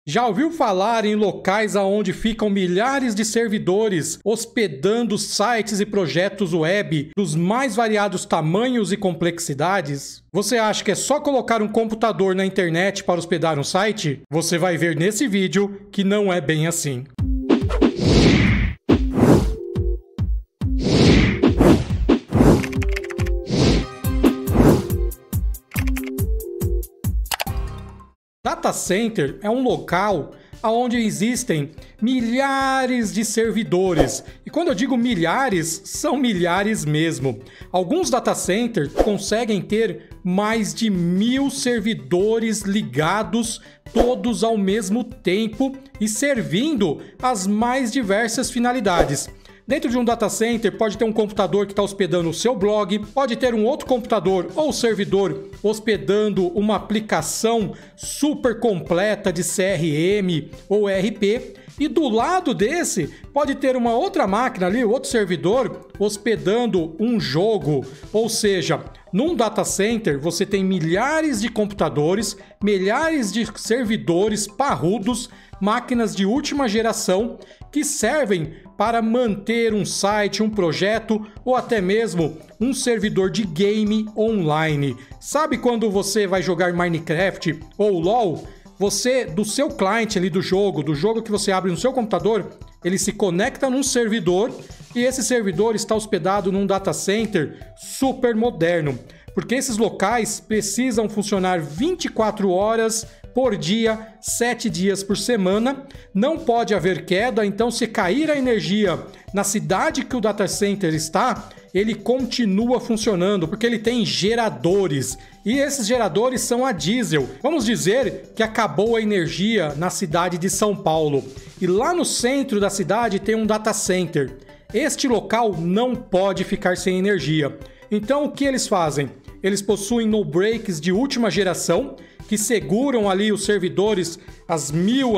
Já ouviu falar em locais aonde ficam milhares de servidores hospedando sites e projetos web dos mais variados tamanhos e complexidades? Você acha que é só colocar um computador na internet para hospedar um site? Você vai ver nesse vídeo que não é bem assim. Data Center é um local onde existem milhares de servidores. E quando eu digo milhares, são milhares mesmo. Alguns data centers conseguem ter mais de 1000 servidores ligados, todos ao mesmo tempo e servindo as mais diversas finalidades. Dentro de um data center pode ter um computador que está hospedando o seu blog, pode ter um outro computador ou servidor hospedando uma aplicação super completa de CRM ou ERP, e do lado desse pode ter uma outra máquina ali, outro servidor hospedando um jogo. Ou seja, num data center você tem milhares de computadores, milhares de servidores parrudos, máquinas de última geração que servem para manter um site, um projeto ou até mesmo um servidor de game online. Sabe quando você vai jogar Minecraft ou LoL? Você, do seu cliente ali do jogo que você abre no seu computador, ele se conecta num servidor e esse servidor está hospedado num data center super moderno. Porque esses locais precisam funcionar 24 horas por dia, 7 dias por semana. Não pode haver queda, então se cair a energia na cidade que o data center está, ele continua funcionando, porque ele tem geradores. E esses geradores são a diesel. Vamos dizer que acabou a energia na cidade de São Paulo. E lá no centro da cidade tem um data center. Este local não pode ficar sem energia. Então o que eles fazem? Eles possuem no-breaks de última geração que seguram ali os servidores, as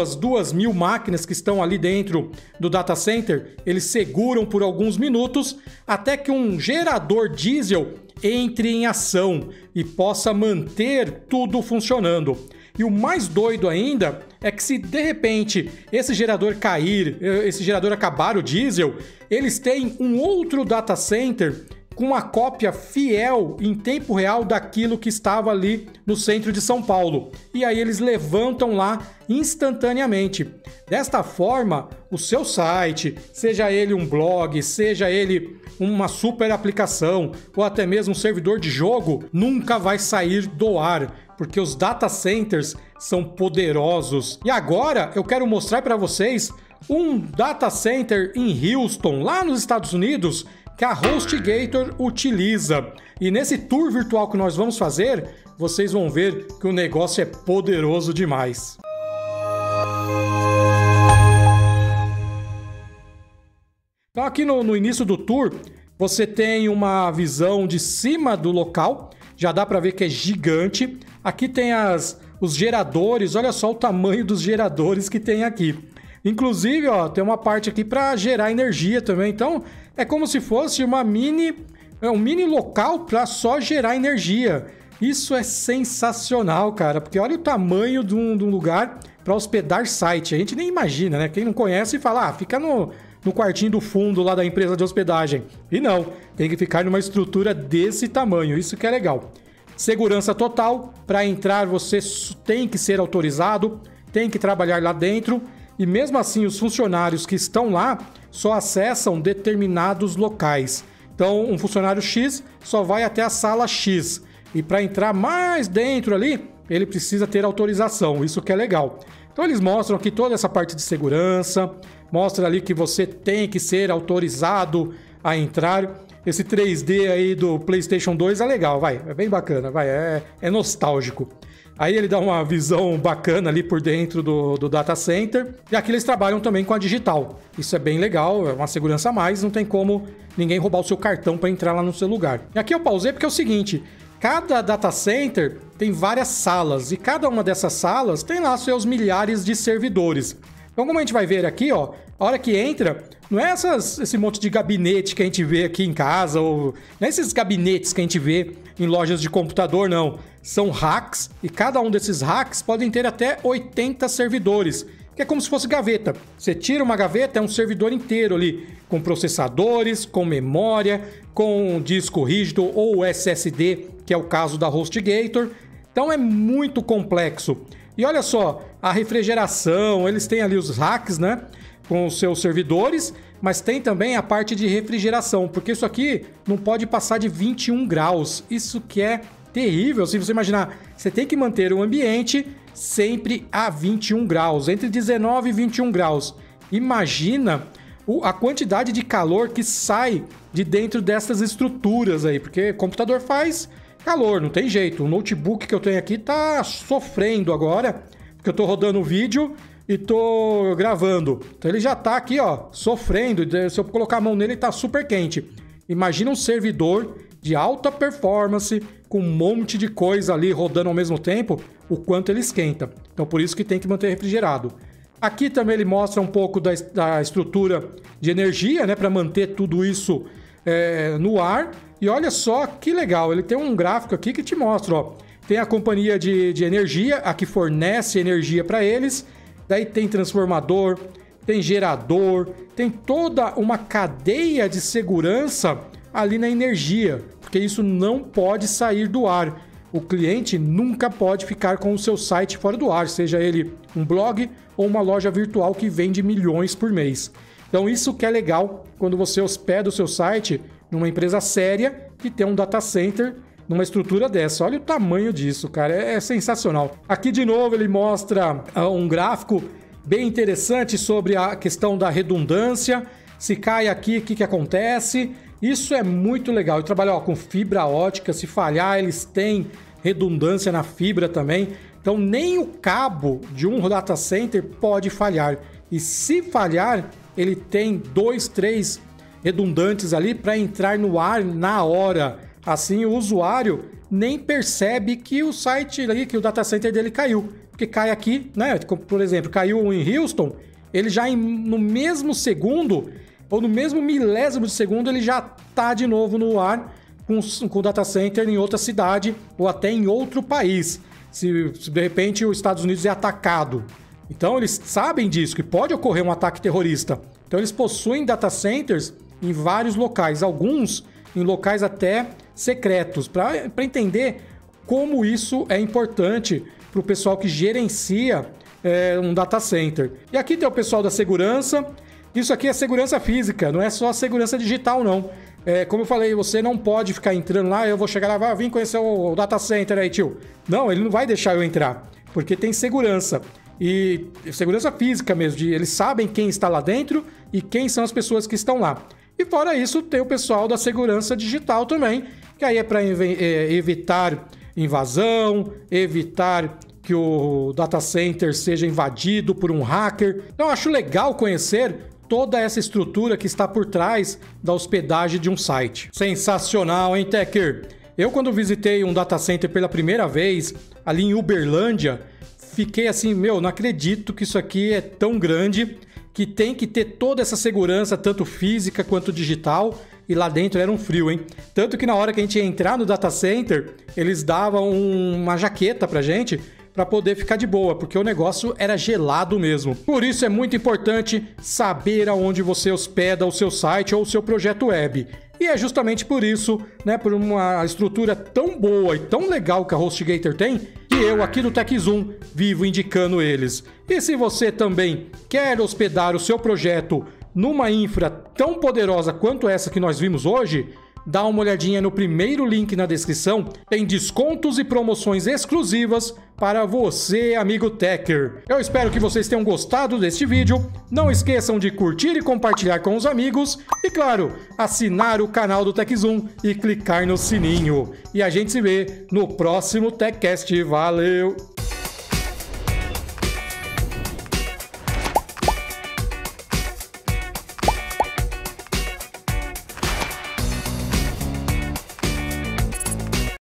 2000 máquinas que estão ali dentro do data center, eles seguram por alguns minutos até que um gerador diesel entre em ação e possa manter tudo funcionando. E o mais doido ainda é que se de repente esse gerador cair, esse gerador acabar o diesel, eles têm um outro data center com uma cópia fiel em tempo real daquilo que estava ali no centro de São Paulo. E aí eles levantam lá instantaneamente. Desta forma, o seu site, seja ele um blog, seja ele uma super aplicação ou até mesmo um servidor de jogo, nunca vai sair do ar, porque os data centers são poderosos. E agora eu quero mostrar para vocês um data center em Houston, lá nos Estados Unidos, que a HostGator utiliza. E nesse tour virtual que nós vamos fazer, vocês vão ver que o negócio é poderoso demais. Então aqui no início do tour, você tem uma visão de cima do local, já dá para ver que é gigante. Aqui tem os geradores, olha só o tamanho dos geradores que tem aqui. Inclusive, ó, tem uma parte aqui para gerar energia também, então é como se fosse um mini local para só gerar energia. Isso é sensacional, cara, porque olha o tamanho de um lugar para hospedar site. A gente nem imagina, né? Quem não conhece fala, fica no quartinho do fundo lá da empresa de hospedagem. E não, tem que ficar numa estrutura desse tamanho, isso que é legal. Segurança total, para entrar você tem que ser autorizado, tem que trabalhar lá dentro. E mesmo assim, os funcionários que estão lá só acessam determinados locais. Então, um funcionário X só vai até a sala X. E para entrar mais dentro ali, ele precisa ter autorização. Isso que é legal. Então, eles mostram aqui toda essa parte de segurança. Mostra ali que você tem que ser autorizado a entrar. Esse 3D aí do PlayStation 2 é legal, vai. É bem bacana, vai. É nostálgico. Aí ele dá uma visão bacana ali por dentro do data center. E aqui eles trabalham também com a digital. Isso é bem legal, é uma segurança a mais. Não tem como ninguém roubar o seu cartão para entrar lá no seu lugar. E aqui eu pausei porque é o seguinte. Cada data center tem várias salas. E cada uma dessas salas tem lá seus milhares de servidores. Então como a gente vai ver aqui, ó, a hora que entra, não é esse monte de gabinete que a gente vê aqui em casa, ou não é esses gabinetes que a gente vê em lojas de computador, não. São racks e cada um desses racks podem ter até 80 servidores, que é como se fosse gaveta. Você tira uma gaveta, é um servidor inteiro ali, com processadores, com memória, com disco rígido ou SSD, que é o caso da HostGator. Então é muito complexo. E olha só, a refrigeração, eles têm ali os racks, né, com os seus servidores, mas tem também a parte de refrigeração, porque isso aqui não pode passar de 21 graus. Isso que é terrível. Se você imaginar, você tem que manter o ambiente sempre a 21 graus, entre 19 e 21 graus. Imagina a quantidade de calor que sai de dentro dessas estruturas aí, porque computador faz calor, não tem jeito. O notebook que eu tenho aqui tá sofrendo agora, porque eu tô rodando o vídeo e tô gravando. Então ele já tá aqui, ó, sofrendo. Se eu colocar a mão nele, ele tá super quente. Imagina um servidor de alta performance, com um monte de coisa ali rodando ao mesmo tempo, o quanto ele esquenta. Então por isso que tem que manter refrigerado. Aqui também ele mostra um pouco da estrutura de energia, né, para manter tudo isso no ar. E olha só que legal, ele tem um gráfico aqui que te mostra, ó. Tem a companhia de energia, a que fornece energia para eles. Daí tem transformador, tem gerador, tem toda uma cadeia de segurança ali na energia, porque isso não pode sair do ar. O cliente nunca pode ficar com o seu site fora do ar, seja ele um blog ou uma loja virtual que vende milhões por mês. Então isso que é legal quando você hospeda o seu site numa empresa séria que tem um data center numa estrutura dessa. Olha o tamanho disso, cara, é sensacional. Aqui de novo ele mostra um gráfico bem interessante sobre a questão da redundância. Se cai aqui, o que acontece? Isso é muito legal. Eu trabalho com fibra ótica, se falhar eles têm redundância na fibra também. Então nem o cabo de um data center pode falhar. E se falhar, ele tem 2, 3 redundantes ali para entrar no ar na hora. Assim o usuário nem percebe que o site ali, que o data center dele caiu. Porque cai aqui, né? Por exemplo, caiu em Houston, ele já no mesmo segundo, ou no mesmo milésimo de segundo, ele já tá de novo no ar com o data center em outra cidade ou até em outro país. Se de repente os Estados Unidos é atacado. Então eles sabem disso, que pode ocorrer um ataque terrorista. Então eles possuem data centers em vários locais, alguns em locais até secretos, para entender como isso é importante para o pessoal que gerencia um data center. E aqui tem o pessoal da segurança. Isso aqui é segurança física, não é só segurança digital, não. Como eu falei, você não pode ficar entrando lá, eu vou chegar lá, vim conhecer o data center aí, tio. Não, ele não vai deixar eu entrar, porque tem segurança. E segurança física mesmo, eles sabem quem está lá dentro e quem são as pessoas que estão lá. E fora isso, tem o pessoal da segurança digital também, que aí é para evitar invasão, evitar que o data center seja invadido por um hacker. Então, eu acho legal conhecer toda essa estrutura que está por trás da hospedagem de um site. Sensacional, hein, Techer? Eu, quando visitei um data center pela primeira vez, ali em Uberlândia, fiquei assim, não acredito que isso aqui é tão grande, que tem que ter toda essa segurança, tanto física quanto digital, e lá dentro era um frio, hein? Tanto que na hora que a gente ia entrar no data center, eles davam uma jaqueta pra gente, para poder ficar de boa, porque o negócio era gelado mesmo. Por isso é muito importante saber aonde você hospeda o seu site ou o seu projeto web. E é justamente por isso, né, por uma estrutura tão boa e tão legal que a HostGator tem, que eu aqui do TechZoom vivo indicando eles. E se você também quer hospedar o seu projeto numa infra tão poderosa quanto essa que nós vimos hoje, dá uma olhadinha no primeiro link na descrição, tem descontos e promoções exclusivas para você, amigo Techer. Eu espero que vocês tenham gostado deste vídeo. Não esqueçam de curtir e compartilhar com os amigos. E claro, assinar o canal do TechZoom e clicar no sininho. E a gente se vê no próximo TechCast. Valeu!